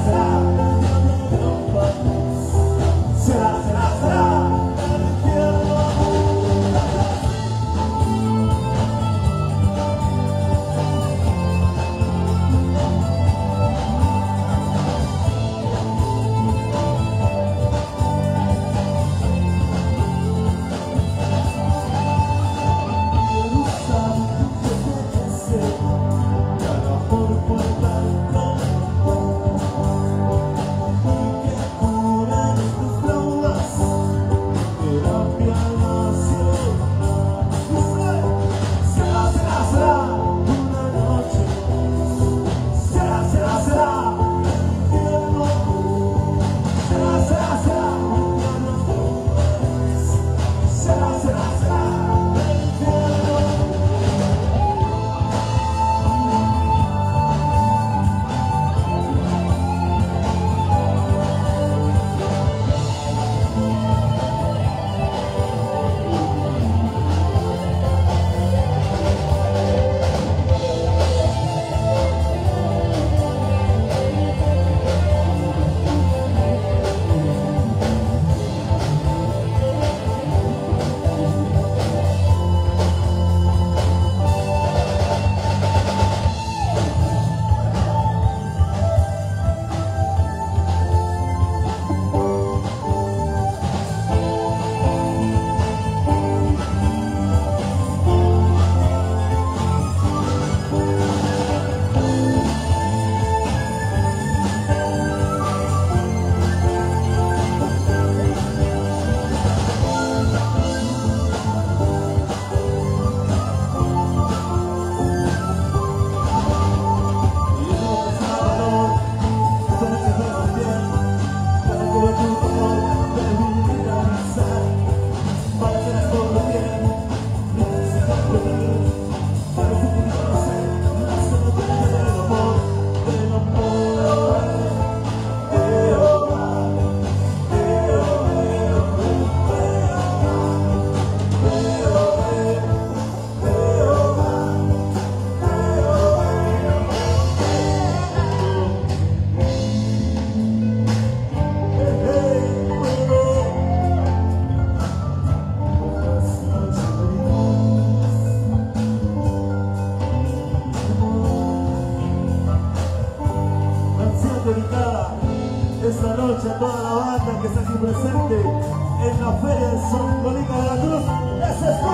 esta noche a toda la banda que está aquí presente en la Feria de San Colina de la Cruz. ¡Ese es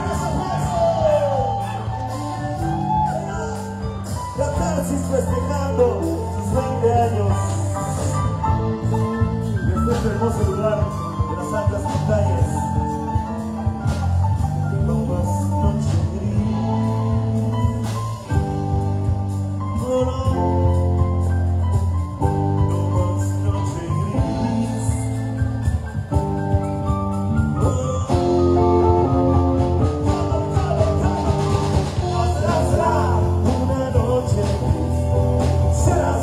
Catarsis festejando sus 20 años desde este hermoso lugar de las altas montañas. No más noche gris, no, no más noche gris, será una noche gris, será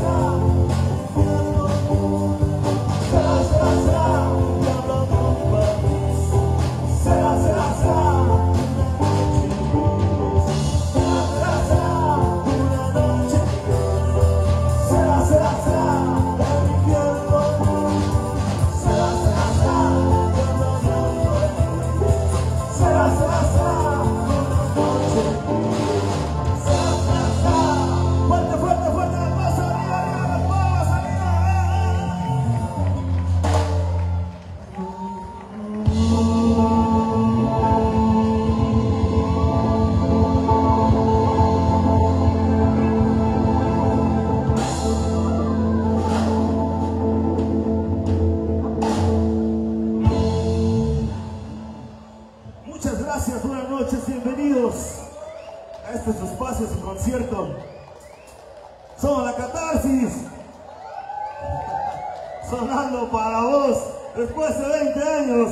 buenas noches, bienvenidos a este su espacio, su concierto. Somos la Catarsis, sonando para vos después de 20 años.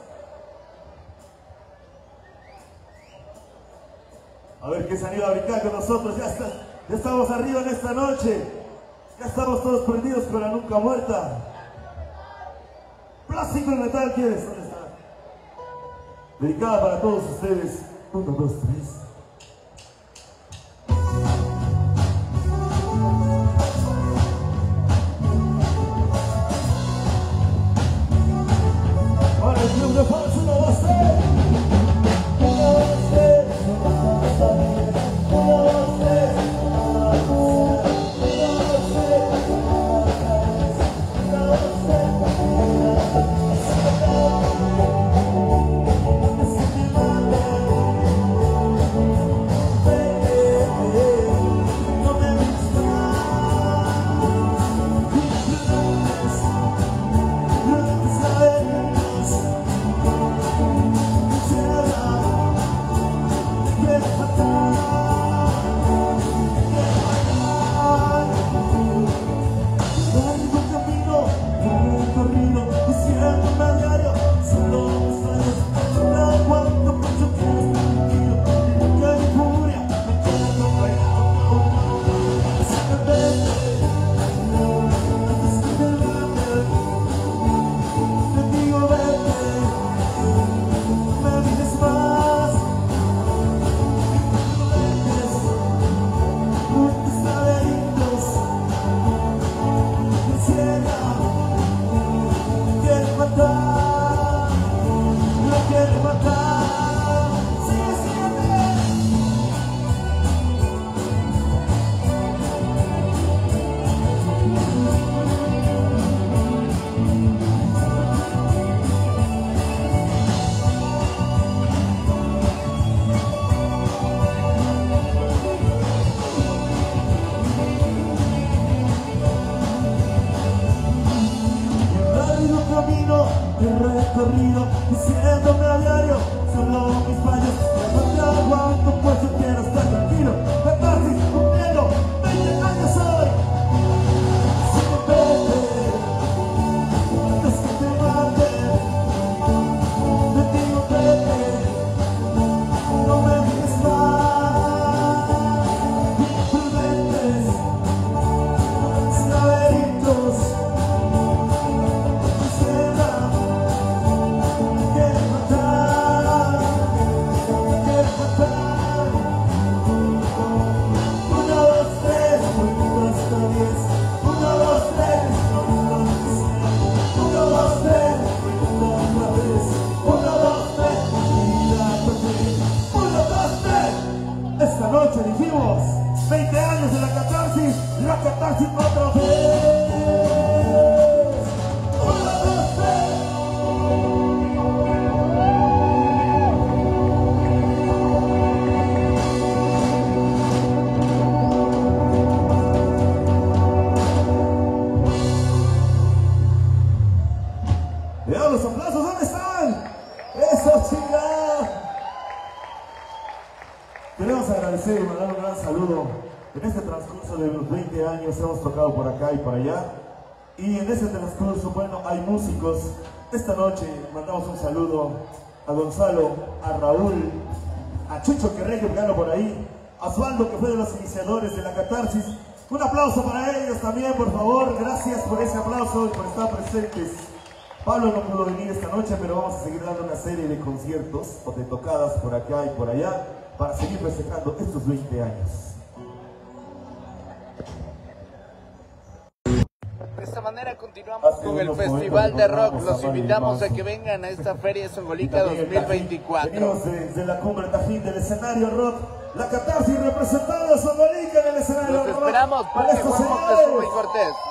A ver qué se anima a brincar con nosotros. Ya estamos arriba en esta noche, ya estamos todos prendidos con la nunca muerta. Plástico y metal, ¿quieres? ¿Dónde está? Dedicada para todos ustedes. 1, 2, 3. Esta noche dijimos 20 años de la catarsis otra vez. Vean los aplausos, ¿dónde están? ¡Eso, chingada! Queremos agradecer y mandar un gran saludo. En este transcurso de los 20 años hemos tocado por acá y por allá. Y en ese transcurso, bueno, hay músicos. Esta noche mandamos un saludo a Gonzalo, a Raúl, a Chucho Querrejo, que anda por ahí, a Osvaldo, que fue de los iniciadores de la catarsis. Un aplauso para ellos también, por favor. Gracias por ese aplauso y por estar presentes. Pablo no pudo venir esta noche, pero vamos a seguir dando una serie de conciertos o de tocadas por acá y por allá para seguir festejando estos 20 años. De esta manera continuamos con el Festival de Rock. Los invitamos a que vengan a esta Feria Zongolica 2024. Venimos desde la cumbre Tajín del escenario rock. La catarsis representada a Zongolica en el escenario rock. Los esperamos, Parque Juan Moctezuma y Cortés.